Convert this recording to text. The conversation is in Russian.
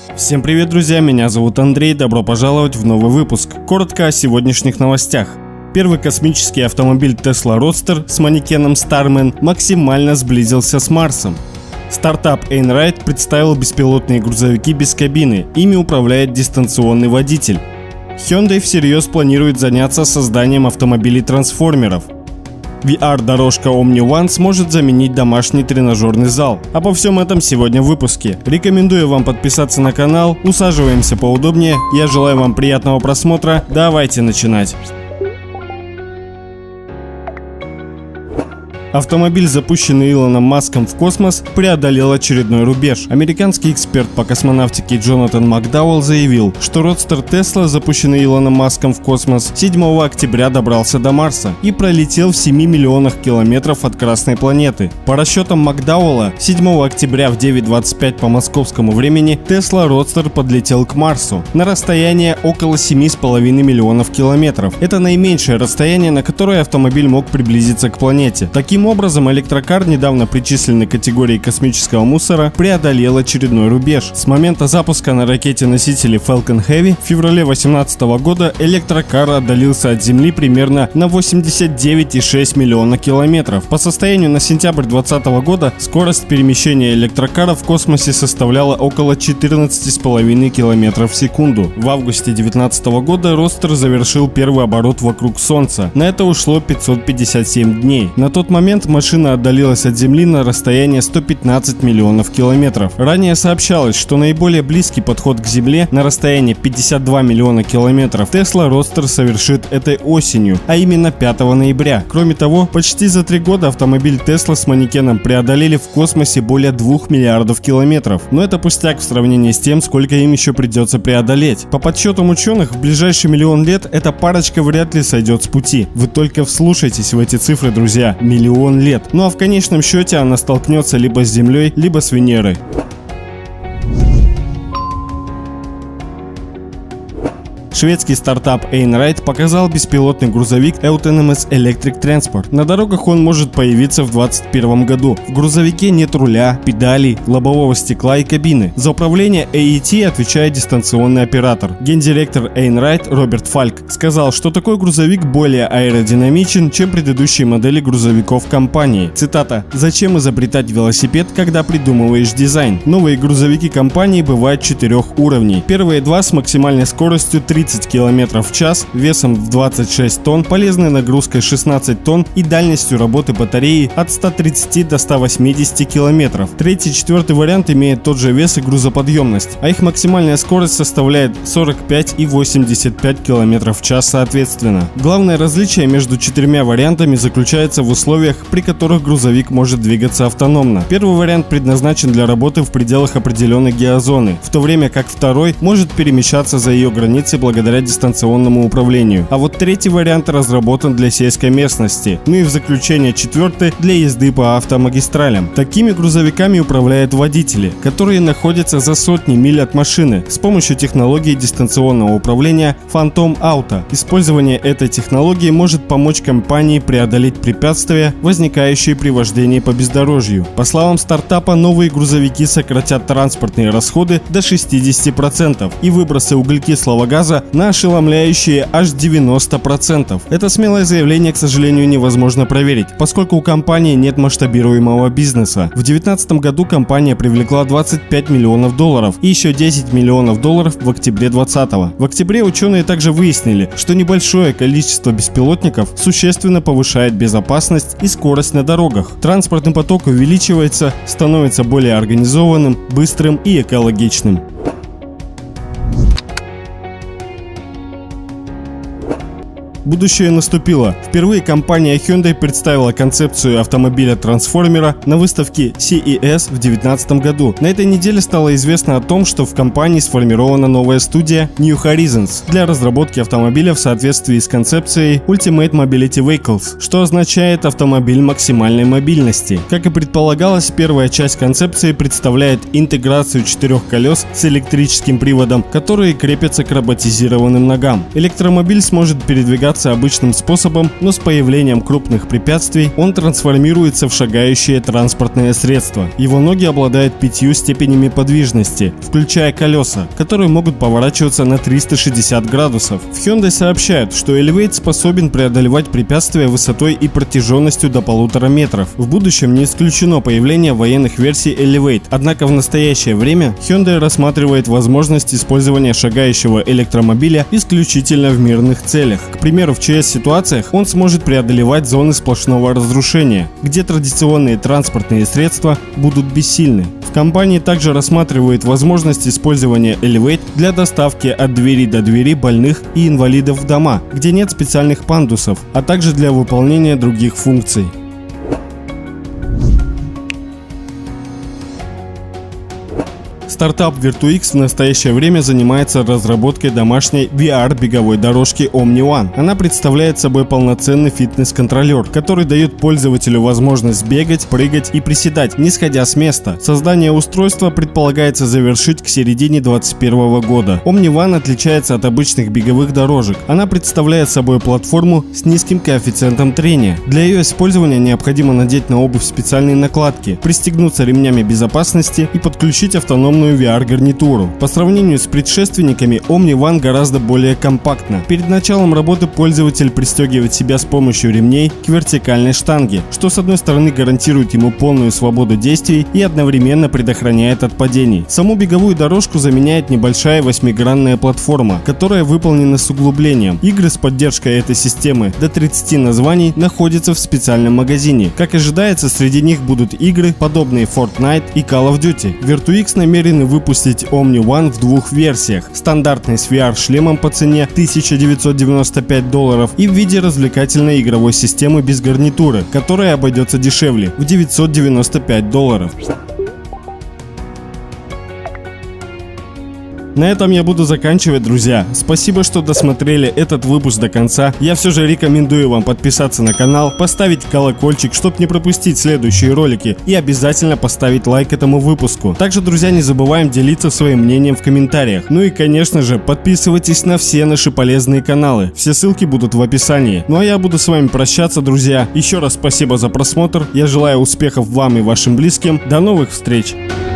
Всем привет, друзья, меня зовут Андрей, добро пожаловать в новый выпуск. Коротко о сегодняшних новостях. Первый космический автомобиль Tesla Roadster с манекеном Starman максимально сблизился с Марсом. Стартап Einride представил беспилотные грузовики без кабины, ими управляет дистанционный водитель. Hyundai всерьез планирует заняться созданием автомобилей-трансформеров. VR-дорожка Omni One сможет заменить домашний тренажерный зал. Обо всем этом сегодня в выпуске. Рекомендую вам подписаться на канал, усаживаемся поудобнее. Я желаю вам приятного просмотра. Давайте начинать. Автомобиль, запущенный Илоном Маском в космос, преодолел очередной рубеж. Американский эксперт по космонавтике Джонатан Макдауэлл заявил, что родстер Tesla, запущенный Илоном Маском в космос, 7 октября добрался до Марса и пролетел в 7 миллионах километров от Красной планеты. По расчетам Макдауэлла, 7 октября в 9:25 по московскому времени Tesla Roadster подлетел к Марсу на расстояние около 7,5 миллионов километров. Это наименьшее расстояние, на которое автомобиль мог приблизиться к планете. Таким образом, электрокар, недавно причисленный к категории космического мусора, преодолел очередной рубеж. С момента запуска на ракете-носителе Falcon Heavy в феврале 2018 года электрокар отдалился от Земли примерно на 89,6 миллиона километров. По состоянию на сентябрь 2020 года скорость перемещения электрокара в космосе составляла около 14,5 километров в секунду. В августе 2019 года Roadster завершил первый оборот вокруг Солнца. На это ушло 557 дней. На тот момент машина отдалилась от Земли на расстояние 115 миллионов километров. Ранее сообщалось, что наиболее близкий подход к Земле на расстояние 52 миллиона километров Tesla Roadster совершит этой осенью, а именно 5 ноября. Кроме того, почти за 3 года автомобиль Tesla с манекеном преодолели в космосе более 2 миллиардов километров. Но это пустяк в сравнении с тем, сколько им еще придется преодолеть. По подсчетам ученых, в ближайший миллион лет эта парочка вряд ли сойдет с пути. Вы только вслушайтесь в эти цифры, друзья. Миллион лет. Ну а в конечном счете она столкнется либо с Землей, либо с Венерой. Шведский стартап Einride показал беспилотный грузовик Autonomous Electric Transport. На дорогах он может появиться в 2021 году. В грузовике нет руля, педалей, лобового стекла и кабины. За управление AET отвечает дистанционный оператор. Гендиректор Einride Роберт Фальк сказал, что такой грузовик более аэродинамичен, чем предыдущие модели грузовиков компании. Цитата: «Зачем изобретать велосипед, когда придумываешь дизайн? Новые грузовики компании бывают 4 уровней. Первые 2 с максимальной скоростью 30 км в час, весом в 26 тонн, полезной нагрузкой 16 тонн и дальностью работы батареи от 130 до 180 км. Третий и четвертый вариант имеют тот же вес и грузоподъемность, а их максимальная скорость составляет 45 и 85 км в час соответственно. Главное различие между 4 вариантами заключается в условиях, при которых грузовик может двигаться автономно. Первый вариант предназначен для работы в пределах определенной геозоны, в то время как второй может перемещаться за ее границы благодаря дистанционному управлению. А вот третий вариант разработан для сельской местности. Ну и в заключение четвертый для езды по автомагистралям. Такими грузовиками управляют водители, которые находятся за сотни миль от машины с помощью технологии дистанционного управления Phantom Auto. Использование этой технологии может помочь компании преодолеть препятствия, возникающие при вождении по бездорожью. По словам стартапа, новые грузовики сократят транспортные расходы до 60% и выбросы углекислого газа на ошеломляющие аж 90%. Это смелое заявление, к сожалению, невозможно проверить, поскольку у компании нет масштабируемого бизнеса. В 2019 году компания привлекла 25 миллионов долларов и еще 10 миллионов долларов в октябре 2020. В октябре ученые также выяснили, что небольшое количество беспилотников существенно повышает безопасность и скорость на дорогах. Транспортный поток увеличивается, становится более организованным, быстрым и экологичным. Будущее наступило. Впервые компания Hyundai представила концепцию автомобиля-трансформера на выставке CES в 2019 году. На этой неделе стало известно о том, что в компании сформирована новая студия New Horizons для разработки автомобиля в соответствии с концепцией Ultimate Mobility Vehicles, что означает автомобиль максимальной мобильности. Как и предполагалось, первая часть концепции представляет интеграцию 4 колес с электрическим приводом, которые крепятся к роботизированным ногам. Электромобиль сможет передвигаться передвигаться обычным способом, но с появлением крупных препятствий он трансформируется в шагающее транспортное средство. Его ноги обладают 5 степенями подвижности, включая колеса, которые могут поворачиваться на 360 градусов. В Hyundai сообщают, что Elevate способен преодолевать препятствия высотой и протяженностью до 1,5 метров. В будущем не исключено появление военных версий Elevate, однако в настоящее время Hyundai рассматривает возможность использования шагающего электромобиля исключительно в мирных целях. К примеру, в ЧС-ситуациях он сможет преодолевать зоны сплошного разрушения, где традиционные транспортные средства будут бессильны. В компании также рассматривают возможность использования Elevate для доставки от двери до двери больных и инвалидов в дома, где нет специальных пандусов, а также для выполнения других функций. Стартап Virtuix в настоящее время занимается разработкой домашней VR-беговой дорожки Omni One. Она представляет собой полноценный фитнес-контролер, который дает пользователю возможность бегать, прыгать и приседать, не сходя с места. Создание устройства предполагается завершить к середине 2021 года. Omni One отличается от обычных беговых дорожек. Она представляет собой платформу с низким коэффициентом трения. Для ее использования необходимо надеть на обувь специальные накладки, пристегнуться ремнями безопасности и подключить автономную VR-гарнитуру. По сравнению с предшественниками, Omni One гораздо более компактна. Перед началом работы пользователь пристегивает себя с помощью ремней к вертикальной штанге, что с одной стороны гарантирует ему полную свободу действий и одновременно предохраняет от падений. Саму беговую дорожку заменяет небольшая 8-гранная платформа, которая выполнена с углублением. Игры с поддержкой этой системы до 30 названий находятся в специальном магазине. Как ожидается, среди них будут игры, подобные Fortnite и Call of Duty. Virtuix намерены выпустить Omni One в 2 версиях: стандартной с VR-шлемом по цене $1995 и в виде развлекательной игровой системы без гарнитуры, которая обойдется дешевле, в $995. На этом я буду заканчивать, друзья. Спасибо, что досмотрели этот выпуск до конца. Я все же рекомендую вам подписаться на канал, поставить колокольчик, чтобы не пропустить следующие ролики, и обязательно поставить лайк этому выпуску. Также, друзья, не забываем делиться своим мнением в комментариях. Ну и, конечно же, подписывайтесь на все наши полезные каналы. Все ссылки будут в описании. Ну а я буду с вами прощаться, друзья. Еще раз спасибо за просмотр. Я желаю успехов вам и вашим близким. До новых встреч!